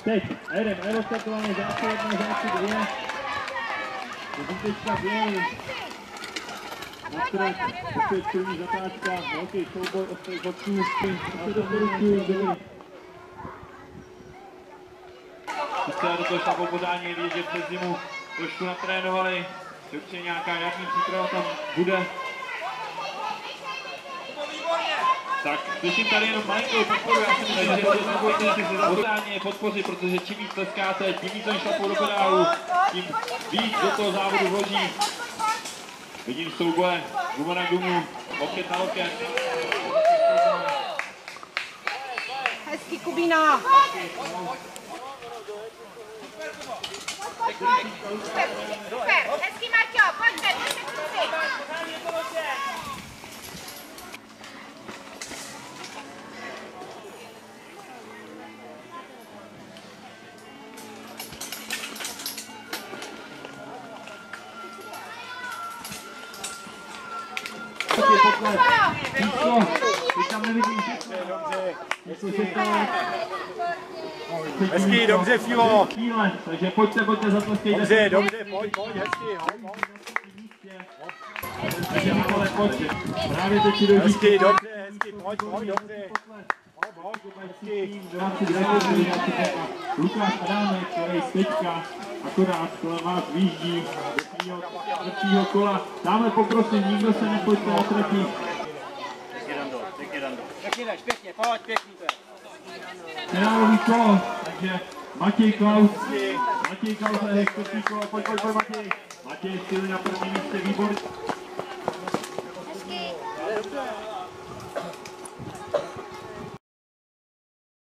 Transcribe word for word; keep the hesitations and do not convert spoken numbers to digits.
Teď, a jedem, a startování záčku jedna, záčku dvě. Zítečka dvě. Na střed, opět první zatáčka, velký souboj ostrých bodků, a se doporučuji, dobrý. Sice do toho šlapou podání je vidět, že přes zimu trošku natrénovali, že určitě nějaká jarní příprava tam bude. Tak, slyším tady jenom malinkou podporu, já si myslím, že to nebojte si se zapodáně podpořit, protože čím víc tleskáte, tím víc oni šlapou do pedálu, tím víc do toho závodu vloží. Vidím souboje, guma na gumu, loket na loket. Hezky, Kubína! Super, super, hezky, Maťo, pojďte, pojďte kluci. Číslo, teď tam nevidím číslo. Hezky, dobře, Filo. Takže pojďte, pojďte, zatleskejte. Dobře, dobře, pojď, pojď, hezky. Právě teď si dojíždí. Hezky, dobře, hezky, pojď, pojď, dobře. Lukáš Adámek, který z teďka akorát kolem vás výjíždí do třetího kola. Dáme poprosím, nikdo se nepojďte na trefí. Pěkně, Dando, pěkně, Dando. Pěkně jdeš, pěkně, pojď, pěkný to je. Finálový kolo, takže Matěj Klaus, Matěj Klaus a čtvrtý kolo, pojď, pojď, pojď Matěj. Matěj Stily na prvním místě, výborný.